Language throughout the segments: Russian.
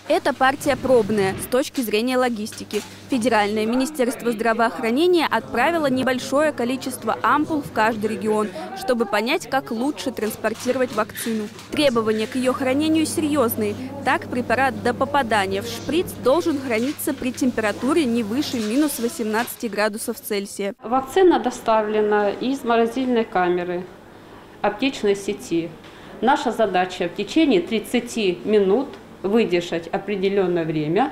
Эта партия пробная с точки зрения логистики. Федеральное министерство здравоохранения отправило небольшое количество ампул в каждый регион, чтобы понять, как лучше транспортировать вакцину. Требования к ее хранению серьезные. Так, препарат до попадания в шприц должен храниться при температуре не выше минус 18 градусов Цельсия. Вакцина доставлена из морозильной камеры аптечной сети. Наша задача в течение 30 минут выдержать определенное время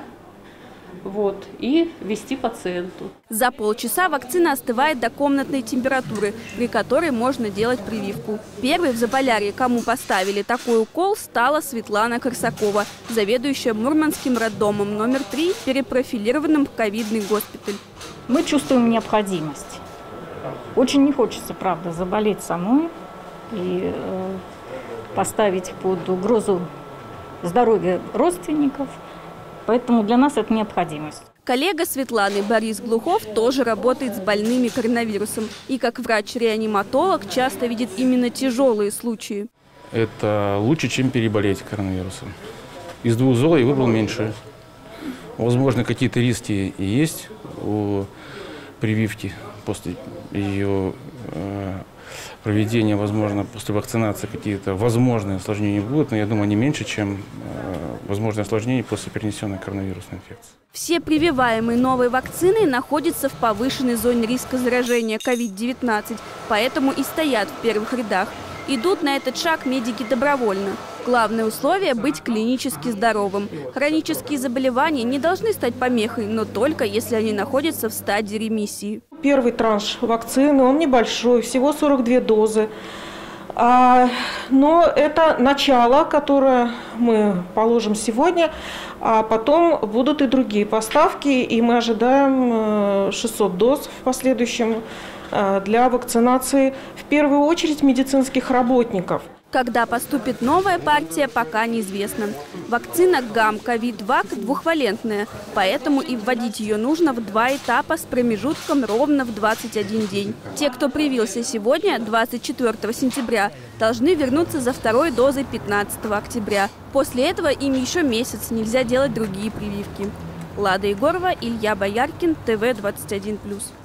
и ввести пациенту. За полчаса вакцина остывает до комнатной температуры, при которой можно делать прививку. Первой в Заполярье, кому поставили такой укол, стала Светлана Корсакова, заведующая Мурманским роддомом номер 3, перепрофилированным в ковидный госпиталь. Мы чувствуем необходимость. Очень не хочется, правда, заболеть самой и поставить под угрозу здоровье родственников, поэтому для нас это необходимость. Коллега Светланы Борис Глухов тоже работает с больными коронавирусом и как врач-реаниматолог часто видит именно тяжелые случаи. Это лучше, чем переболеть коронавирусом. Из 2 зол я выбрал меньше. Возможно, какие-то риски и есть у прививки после ее проведения, возможно, после вакцинации какие-то возможные осложнения будут, но я думаю, не меньше, чем возможные осложнения после перенесенной коронавирусной инфекции. Все прививаемые новой вакциной находятся в повышенной зоне риска заражения COVID-19, поэтому и стоят в первых рядах. Идут на этот шаг медики добровольно. Главное условие – быть клинически здоровым. Хронические заболевания не должны стать помехой, но только если они находятся в стадии ремиссии. Первый транш вакцины, он небольшой, всего 42 дозы. Но это начало, которое мы положим сегодня, а потом будут и другие поставки, и мы ожидаем 600 доз в последующем для вакцинации, в первую очередь, медицинских работников. Когда поступит новая партия, пока неизвестно. Вакцина ГАМ-ковид-ВАК двухвалентная, поэтому и вводить ее нужно в 2 этапа с промежутком ровно в 21 день. Те, кто привился сегодня, 24 сентября, должны вернуться за 2-й дозой 15 октября. После этого им еще месяц нельзя делать другие прививки. Лада Егорова, Илья Бояркин, ТВ 21+.